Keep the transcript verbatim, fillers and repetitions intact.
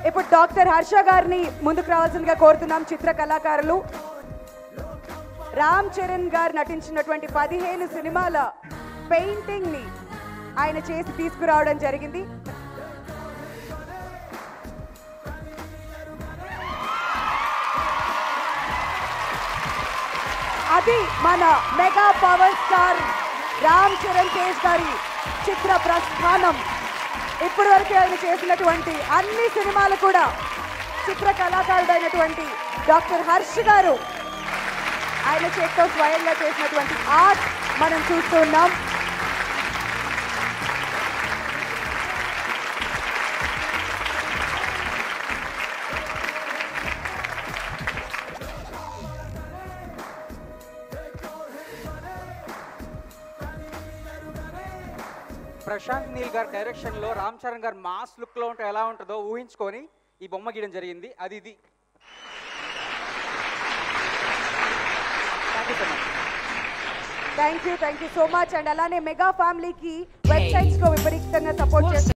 ఇప్పుడు డాక్టర్ హర్ష గారిని ముందుకు రావాల్సిందిగా కోరుతున్నాం. చిత్ర కళాకారులు రామ్ చరణ్ గారు నటించినటువంటి పదిహేను సినిమాల పెయింటింగ్ ని ఆయన చేసి తీసుకురావడం జరిగింది. అది మన mega power star Ram Charan Tej గారి చిత్ర ప్రస్థానం. ఇప్పటి వరకు ఆయన చేసినటువంటి అన్ని సినిమాలు కూడా చిత్ర కళాకారుడైనటువంటి డాక్టర్ హర్ష్ గారు ఆయన చేతితో స్వయంగా చేసినటువంటి ఆర్ట్ మనం చూస్తున్నాం. ప్రశాంత్ నీల్ గారి డైరెక్షన్ లో రామ్ చరణ్ గారు మాస్ లుక్ లో ఉంటే ఎలా ఉంటుందో ఊహించుకొని ఈ బొమ్మ గీయడం జరిగింది. అది ఇది. Thank you thank you so much. And అలానే మెగా ఫ్యామిలీకి వెబ్సైట్స్ లో విపరీతంగా సపోర్ట్ చేస్తారు.